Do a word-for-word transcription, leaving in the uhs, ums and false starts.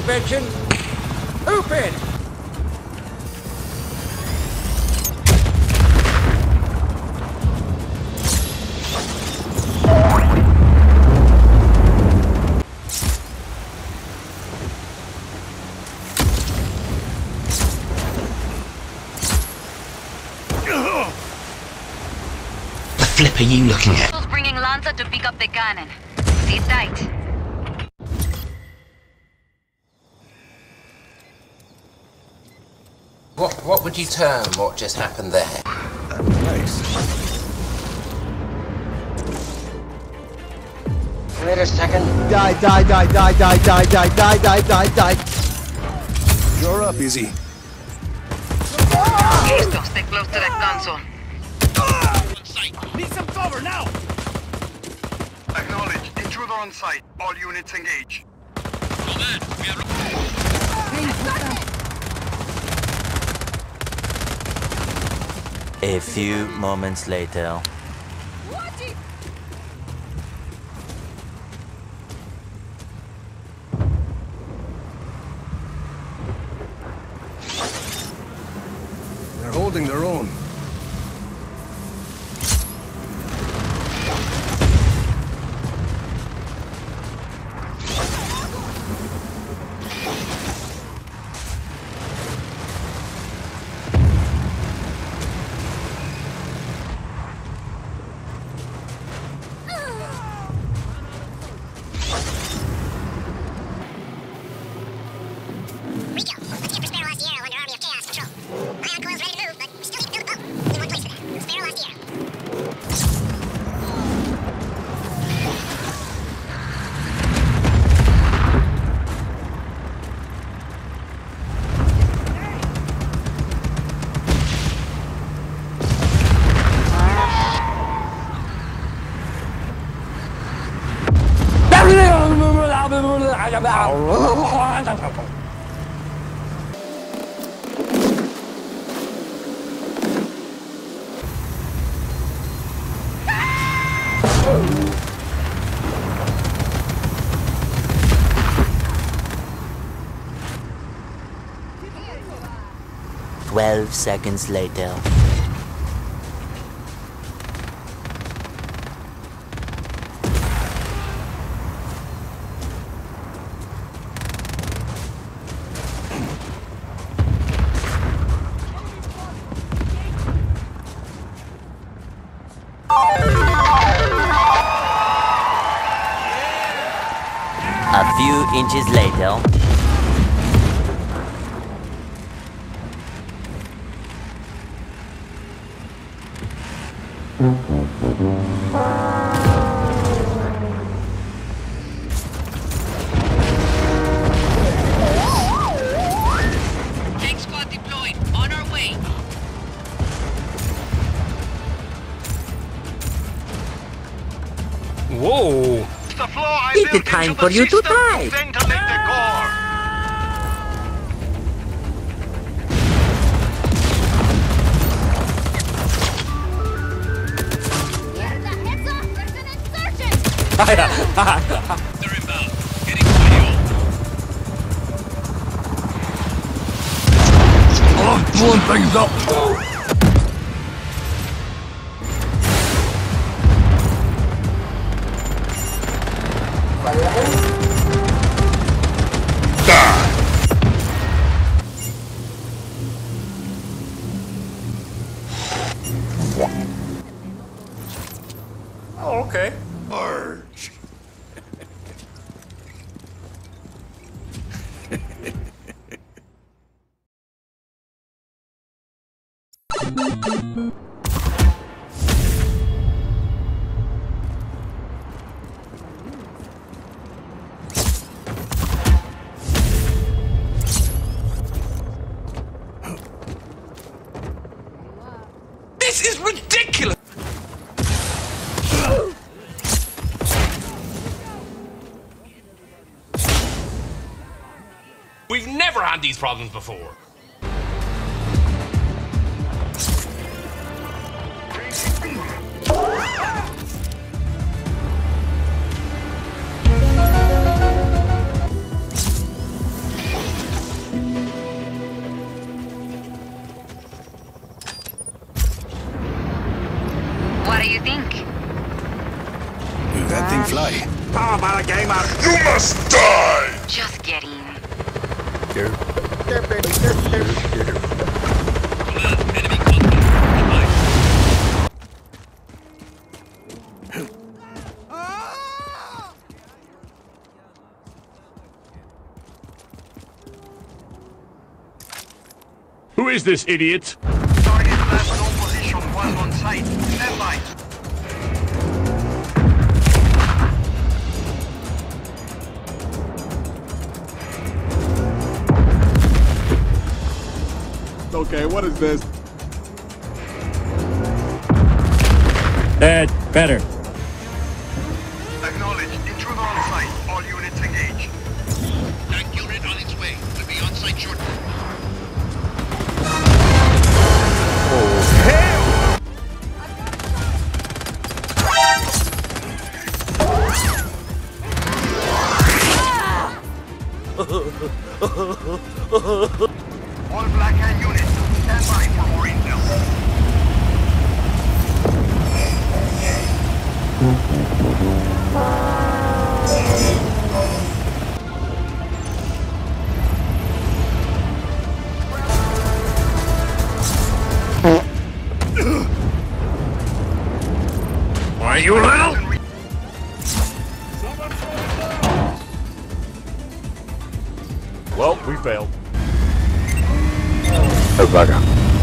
suspension. Open! The flip are you looking at? Bringing Lanza to pick up the cannon. Sit tight. What, what would you term what just happened there? That was nice. Wait a second. Die, die, die, die, die, die, die, die, die, die, die. You're up, Izzy. Listo, stay close to that console. Need some cover now! Acknowledge. Intruder on site. All units engage. A few moments later. They're holding their own. Twelve seconds later. A few inches later. Tank squad deployed. On our way. Whoa! The floor I It's built time into for the you to system try. ventilate the core. They're inbound. Getting video. Oh, blowing things up! Oh, okay. Arch. This is ridiculous! We've never had these problems before. What do you think? That thing fly. Power by the gamer. You must die! Just kidding. Command, enemy contact. Advise. Who is this idiot? Target last known position while on site. Stand by. Okay, what is this? Dead. Better. Acknowledge. Intruder on site. All units engaged. Tank unit on its way. Will be on site shortly. All Black Hand units. Stand by for more intel. Are you little? Well, we failed. Oh, bugger.